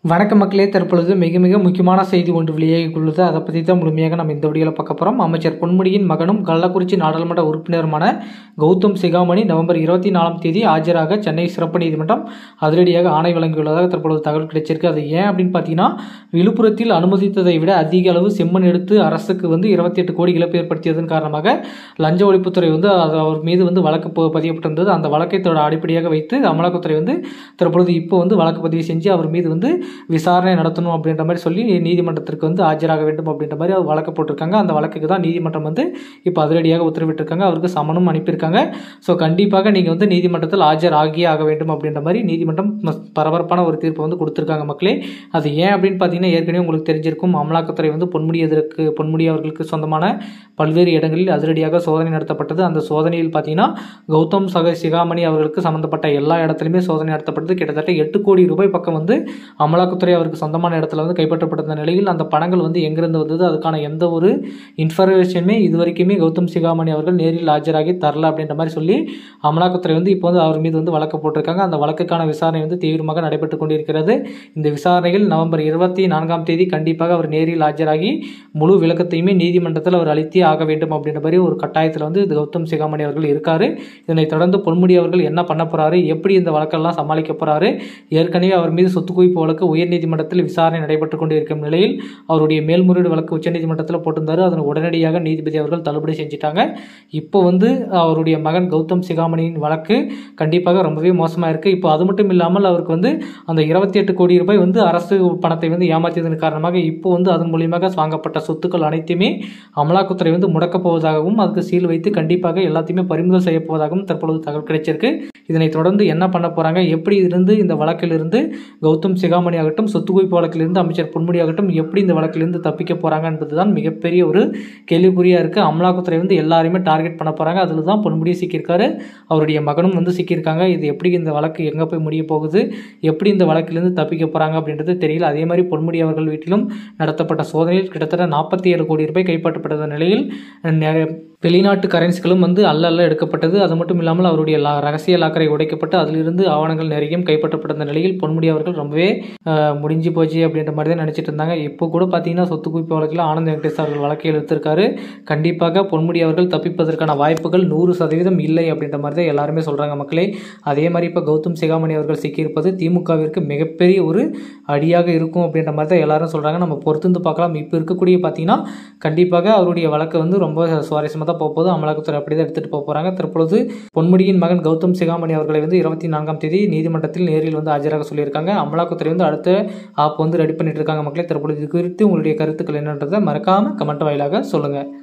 வணக்க மக்களே, தற்பொழுது மிக மிக முக்கியமான செய்தி ஒன்று வெளியாகியுள்ளது. அதை பற்றி தான் முழுமையாக நம்ம இந்த வீடியோவில் பார்க்க போகிறோம். அமைச்சர் பொன்முடியின் மகனும் கள்ளக்குறிச்சி நாடாளுமன்ற உறுப்பினருமான கௌதம் சிகாமணி நவம்பர் 24 ஆஜராக சென்னை சிறப்பு நீதிமன்றம் அதிரடியாக ஆணை வழங்கியுள்ளதாக தற்பொழுது தகவல் கிடைச்சிருக்கு. அது ஏன் அப்படின்னு பார்த்தீங்கன்னா, விழுப்புரத்தில் அனுமதித்ததை விட அதிக அளவு செம்மண் எடுத்து அரசுக்கு 28 கோடி இழப்பு ஏற்படுத்தியதன் காரணமாக லஞ்ச ஒழிப்புத்துறை அவர் மீது வழக்கு பதியப்பட்டிருந்தது. அந்த வழக்கை அடிப்படையாக வைத்து அமலாக்கத்துறை தற்பொழுது இப்போ வழக்கு பதிவு செஞ்சு அவர் மீது விசாரணை நடத்தணும் அப்படின்ற மாதிரி சொல்லி நீதிமன்றத்திற்கு ஆஜராக வேண்டும் அப்படின்ற மாதிரி அவர் வழக்கு போட்டிருக்காங்க. அந்த வழக்குக்கு தான் நீதிமன்றம் இப்போ அதிரடியாக உத்தரவிட்டிருக்காங்க. அவருக்கு சமனும் அனுப்பியிருக்காங்க. ஸோ கண்டிப்பாக நீங்கள் நீதிமன்றத்தில் ஆஜர் ஆகியே ஆக வேண்டும் அப்படின்ற மாதிரி நீதிமன்றம் பரபரப்பான ஒரு தீர்ப்பு கொடுத்துருக்காங்க மக்களே. அது ஏன் அப்படின்னு பார்த்தீங்கன்னா, ஏற்கனவே உங்களுக்கு தெரிஞ்சிருக்கும். அமலாக்கத்துறை பொன்முடி அவர்களுக்கு சொந்தமான பல்வேறு இடங்களில் அதிரடியாக சோதனை நடத்தப்பட்டது. அந்த சோதனையில் பார்த்தீங்கன்னா, கௌதம் சிகாமணி அவர்களுக்கு சம்பந்தப்பட்ட எல்லா இடத்துலையுமே சோதனை நடத்தப்பட்டது. கிட்டத்தட்ட 8 கோடி ரூபாய் பக்கம் அமலாக்கத்துறை அவருக்கு சொந்தமான இடத்துல கைப்பற்றப்பட்ட நிலையில் அந்த பணங்கள் எங்கிருந்து வந்தது, அதுக்கான எந்த ஒரு இன்ஃபர்மேஷனுமே இதுவரைக்குமே கௌதம் சிகாமணி அவர்கள் நேரில் ஆஜராகி தரல அப்படின்ற மாதிரி சொல்லி அமலாக்கத்துறை இப்போ அவர் மீது வழக்கு போட்டிருக்காங்க. அந்த வழக்குக்கான விசாரணை தீவிரமாக நடைபெற்றுக் கொண்டிருக்கிறது. இந்த விசாரணைகள் நவம்பர் 24 கண்டிப்பாக அவர் நேரில் ஆஜராகி முழு விளக்கத்தையுமே நீதிமன்றத்தில் அவர் அளித்தே ஆக வேண்டும் அப்படின்ற மாதிரி ஒரு கட்டாயத்தில் கௌதம் சிகாமணி அவர்கள் இருக்காரு. இதனைத் தொடர்ந்து பொன்முடி அவர்கள் என்ன பண்ண போறாரு, எப்படி இந்த வழக்கெல்லாம் சமாளிக்க போறாரு, ஏற்கனவே அவர் மீது சொத்து குவிப்பு வழக்கு உயர்நீதிமன்றத்தில் விசாரணை நடைபெற்றுக் கொண்டிருக்கும் நிலையில் அவருடைய மேல்முறையீடு வழக்கு உச்சநீதிமன்றத்தில் போட்டிருந்தாரு. அதனை உடனடியாக நீதிபதி அவர்கள் தள்ளுபடி செஞ்சுட்டாங்க. இப்போ அவருடைய மகன் கௌதம் சிகாமணியின் வழக்கு கண்டிப்பாக ரொம்பவே மோசமாக இருக்கு. இப்போ அது மட்டும் இல்லாமல் அவருக்கு அந்த 28 கோடி ரூபாய் அரசு பணத்தை ஏமாற்றியதன் காரணமாக இப்போ அதன் மூலியமாக வாங்கப்பட்ட சொத்துக்கள் அனைத்துமே அமலாக்கத்துறை முடக்கப் போவதாகவும் அதுக்கு சீல் வைத்து கண்டிப்பாக எல்லாத்தையுமே பறிமுதல் செய்ய போவதாகவும் தற்பொழுது தகவல் கிடைச்சிருக்கு. இதனைத் தொடர்ந்து என்ன பண்ண போறாங்க, எப்படி இருந்து இந்த வழக்கிலிருந்து கௌதம் சிகாமணி ஆகட்டும், சொத்து குவிப்பு வழக்கிலிருந்து அமைச்சர் பொன்முடி ஆகட்டும், எப்படி இந்த வழக்கிலிருந்து தப்பிக்க போறாங்க என்பதுதான் மிகப்பெரிய ஒரு கேள்விக்குறியா இருக்கு. அமலாக்கத்துறை எல்லாரையுமே டார்கெட் பண்ண போறாங்க. அதில் தான் பொன்முடி சிக்கியிருக்காரு, அவருடைய மகனும் சிக்கியிருக்காங்க. இது எப்படி இந்த வழக்கு எங்க போய் முடிய போகுது, எப்படி இந்த வழக்கிலிருந்து தப்பிக்க போறாங்க அப்படின்றது தெரியல. அதே மாதிரி பொன்முடி அவர்கள் வீட்டிலும் நடத்தப்பட்ட சோதனையில் கிட்டத்தட்ட 47 கோடி ரூபாய் கைப்பற்றப்பட்ட நிலையில் வெளிநாட்டு கரன்சிகளும் அல்ல எடுக்கப்பட்டது. அது மட்டும் இல்லாமல் அவருடைய ரகசிய லாக்கரை உடைக்கப்பட்டு அதிலிருந்து ஆவணங்கள் நிறைய கைப்பற்றப்பட்ட நிலையில் பொன்முடி அவர்கள் ரொம்பவே முடிஞ்சு போச்சு அப்படின்ற மாதிரி தான் நினைச்சிட்டு இருந்தாங்க. இப்போ கூட பார்த்தீங்கன்னா, சொத்து குவிப்பு வழக்கில் ஆனந்த் வெங்கடேஷ் அவர்கள் வழக்கை எடுத்திருக்காரு. கண்டிப்பாக பொன்முடி அவர்கள் தப்பிப்பதற்கான வாய்ப்புகள் 100% இல்லை அப்படின்ற மாதிரி தான் எல்லாருமே சொல்றாங்க மக்களே. அதே மாதிரி இப்போ கௌதம் சிகாமணி அவர்கள் சிக்கியிருப்பது திமுகவிற்கு மிகப்பெரிய ஒரு அடியாக இருக்கும் அப்படின்ற மாதிரி தான் எல்லாரும் சொல்றாங்க. நம்ம பொறுத்து பார்க்கலாம். இப்போ இருக்கக்கூடிய பார்த்தீங்கன்னா, கண்டிப்பாக அவருடைய வழக்கு ரொம்ப சுவாரஸ்யமாக போகுது. அமலாக்கத்துறை அப்படிதான் எடுத்துட்டு போறாங்க. தற்பொழுது பொன்முடியின் மகன் கௌதம் சிகாமணி அவர்களை 24 நீதிமன்றத்தில் நேரில் ஆஜராக சொல்லியிருக்காங்க. அமலாக்கத்துறை அடுத்த ஆப் ரெடி பண்ணிட்டு இருக்காங்க மக்களே. தற்பொழுது இது குறித்து உங்களுடைய கருத்துக்கள் என்னன்றதை மறக்காம கமெண்ட் வாயிலாக சொல்லுங்க.